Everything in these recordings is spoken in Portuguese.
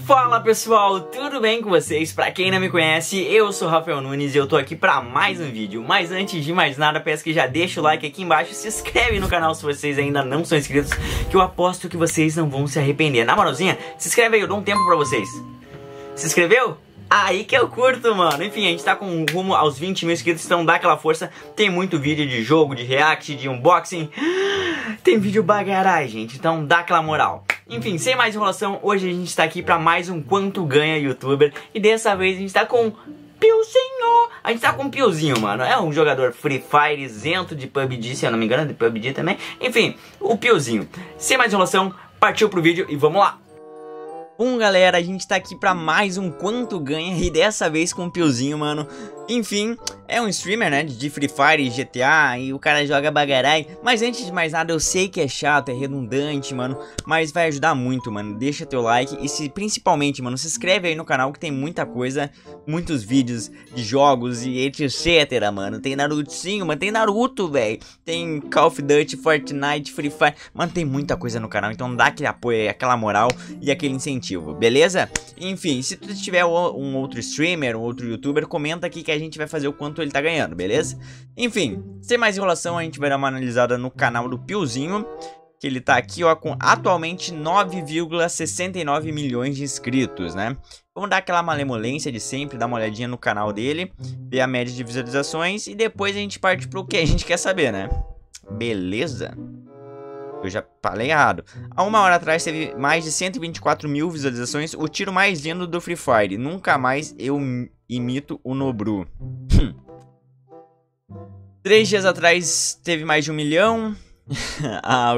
Fala pessoal, tudo bem com vocês? Pra quem não me conhece, eu sou Rafael Nunes e eu tô aqui pra mais um vídeo. Mas antes de mais nada, peço que já deixa o like aqui embaixo, se inscreve no canal se vocês ainda não são inscritos, que eu aposto que vocês não vão se arrepender. Na moralzinha, se inscreve aí, eu dou um tempo pra vocês. Se inscreveu? Aí que eu curto, mano. Enfim, a gente tá com rumo aos 20 mil inscritos, então dá aquela força. Tem muito vídeo de jogo, de react, de unboxing. Tem vídeo bagarai, gente, então dá aquela moral. Enfim, sem mais enrolação, hoje a gente tá aqui pra mais um Quanto Ganha Youtuber. E dessa vez a gente tá com Piozinho. A gente tá com o Piozinho, mano. É um jogador Free Fire, isento de PUBG, se eu não me engano, de PUBG também. Enfim, o Piozinho. Sem mais enrolação, partiu pro vídeo e vamos lá. Bom, galera, a gente tá aqui pra mais um Quanto Ganha e dessa vez com o Piozinho, mano. Enfim, é um streamer, né, de Free Fire e GTA e o cara joga bagarai. Mas antes de mais nada, eu sei que é chato, é redundante, mano, mas vai ajudar muito, mano. Deixa teu like e principalmente, mano, se inscreve aí no canal que tem muita coisa, muitos vídeos de jogos e etc, mano. Tem Narutinho, mano, tem Naruto, velho. Tem Call of Duty, Fortnite, Free Fire. Mano, tem muita coisa no canal, então dá aquele apoio, aquela moral e aquele incentivo, beleza? Enfim, se tu tiver um outro streamer, um outro youtuber, comenta aqui que a gente vai fazer o quanto ele tá ganhando, beleza? Enfim, sem mais enrolação, a gente vai dar uma analisada no canal do Piozinho, que ele tá aqui, ó, com atualmente 9,69 milhões de inscritos, né? Vamos dar aquela malemolência de sempre, dar uma olhadinha no canal dele, ver a média de visualizações e depois a gente parte pro que a gente quer saber, né? Beleza? Eu já falei errado. Há uma hora atrás teve mais de 124 mil visualizações. O tiro mais lindo do Free Fire. Nunca mais eu imito o Nobru. 3 dias atrás teve mais de 1 milhão. Há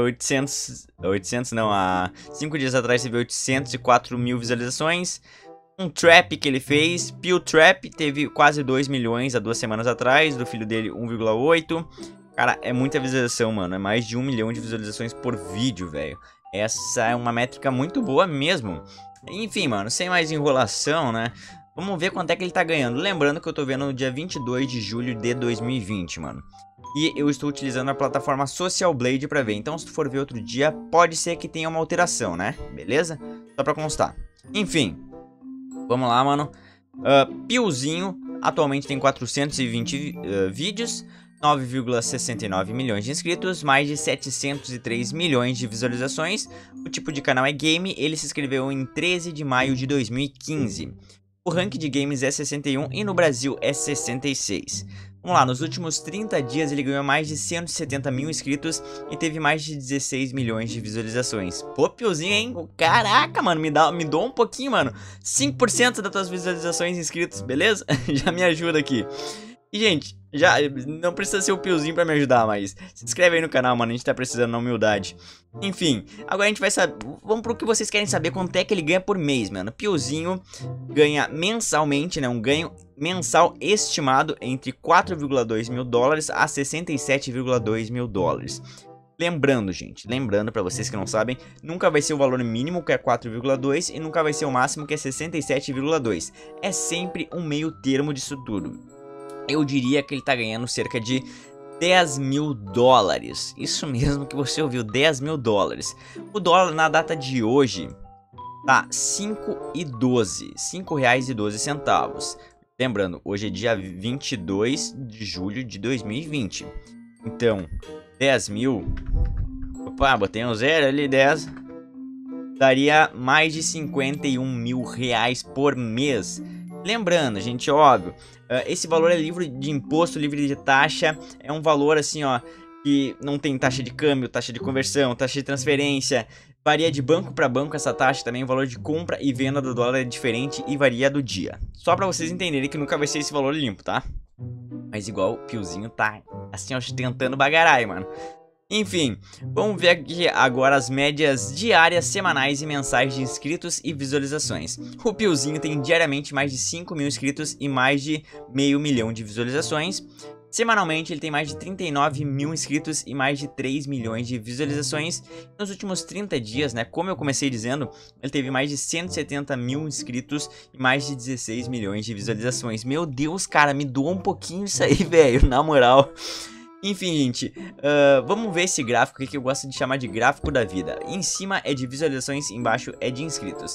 5 dias atrás teve 804 mil visualizações. Um trap que ele fez, Pio Trap, teve quase 2 milhões há 2 semanas atrás. Do filho dele 1,8. Cara, é muita visualização, mano. É mais de 1 milhão de visualizações por vídeo, velho. Essa é uma métrica muito boa mesmo. Enfim, mano, sem mais enrolação, né? Vamos ver quanto é que ele tá ganhando. Lembrando que eu tô vendo no dia 22 de julho de 2020, mano. E eu estou utilizando a plataforma Social Blade pra ver. Então, se tu for ver outro dia, pode ser que tenha uma alteração, né? Beleza? Só pra constar. Enfim, vamos lá, mano. Piozinho atualmente tem 420 vídeos. 9,69 milhões de inscritos, mais de 703 milhões de visualizações. O tipo de canal é game, ele se inscreveu em 13 de maio de 2015. O rank de games é 61 e no Brasil é 66. Vamos lá, nos últimos 30 dias ele ganhou mais de 170 mil inscritos e teve mais de 16 milhões de visualizações. Pô, Piozinho, hein? Caraca, mano, me doa um pouquinho, mano. 5% das tuas visualizações inscritos, beleza? Já me ajuda aqui. E, gente, já não precisa ser o Piozinho pra me ajudar, mas se inscreve aí no canal, mano, a gente tá precisando na humildade. Enfim, agora a gente vai saber, vamos pro que vocês querem saber, quanto é que ele ganha por mês, mano. Piozinho ganha mensalmente, né, um ganho mensal estimado entre 4,2 mil dólares a 67,2 mil dólares. Lembrando, gente, lembrando pra vocês que não sabem, nunca vai ser o valor mínimo, que é 4,2, e nunca vai ser o máximo, que é 67,2. É sempre um meio termo disso tudo. Eu diria que ele tá ganhando cerca de 10 mil dólares. Isso mesmo que você ouviu, 10 mil dólares. O dólar na data de hoje tá 5,12 centavos. Lembrando, hoje é dia 22 de julho de 2020. Então, 10 mil... Opa, botei um zero ali, 10. Daria mais de 51 mil reais por mês. Lembrando, gente, óbvio, esse valor é livre de imposto, livre de taxa. É um valor assim, ó, que não tem taxa de câmbio, taxa de conversão, taxa de transferência. Varia de banco para banco essa taxa também. O valor de compra e venda do dólar é diferente e varia do dia. Só pra vocês entenderem que nunca vai ser esse valor limpo, tá? Mas igual o Piozinho tá, assim, ó, tentando bagarai, mano. Enfim, vamos ver aqui agora as médias diárias, semanais e mensais de inscritos e visualizações. O Piozinho tem diariamente mais de 5 mil inscritos e mais de meio milhão de visualizações. Semanalmente ele tem mais de 39 mil inscritos e mais de 3 milhões de visualizações. Nos últimos 30 dias, né, como eu comecei dizendo, ele teve mais de 170 mil inscritos e mais de 16 milhões de visualizações. Meu Deus, cara, me doa um pouquinho isso aí, velho, na moral. Enfim, gente, vamos ver esse gráfico aqui que eu gosto de chamar de gráfico da vida. Em cima é de visualizações, embaixo é de inscritos.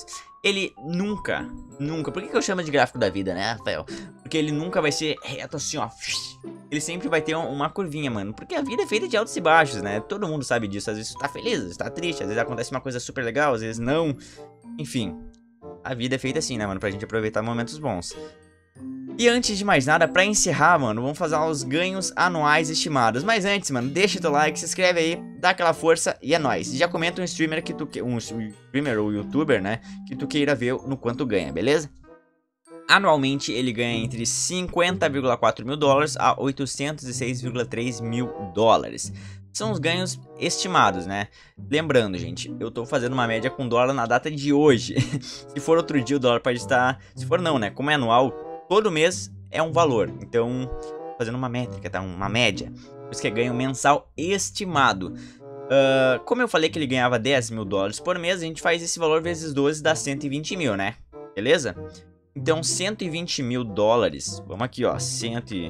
ele nunca, por que eu chamo de gráfico da vida, né, Rafael? Porque ele nunca vai ser reto assim, ó. Ele sempre vai ter uma curvinha, mano. Porque a vida é feita de altos e baixos, né? Todo mundo sabe disso. Às vezes tu tá feliz, às vezes tá triste, às vezes acontece uma coisa super legal, às vezes não. Enfim, a vida é feita assim, né, mano? Pra gente aproveitar momentos bons. E antes de mais nada, pra encerrar, mano, vamos fazer os ganhos anuais estimados. Mas antes, mano, deixa o teu like, se inscreve aí, dá aquela força e é nóis. Já comenta um streamer que tu um streamer ou youtuber, né, que tu queira ver no quanto ganha, beleza? Anualmente ele ganha entre 50,4 mil dólares a 806,3 mil dólares. São os ganhos estimados, né? Lembrando, gente, eu tô fazendo uma média com dólar na data de hoje. Se for outro dia o dólar pode estar... Se for não, né? Como é anual, todo mês é um valor. Então, fazendo uma métrica, tá? Uma média. Por isso que é ganho mensal estimado. Como eu falei que ele ganhava 10 mil dólares por mês, a gente faz esse valor vezes 12 dá 120 mil, né? Beleza? Então, 120 mil dólares, vamos aqui, ó, 120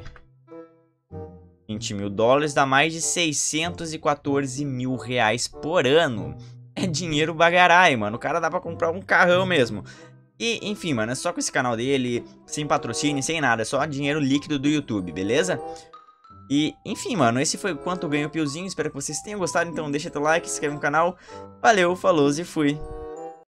mil dólares dá mais de 614 mil reais por ano. É dinheiro bagarai, mano, o cara dá pra comprar um carrão mesmo. E, enfim, mano, é só com esse canal dele, sem patrocínio, sem nada, é só dinheiro líquido do YouTube, beleza? E, enfim, mano, esse foi o quanto ganho o Piozinho, espero que vocês tenham gostado, então deixa teu like, se inscreve no canal. Valeu, falou e fui!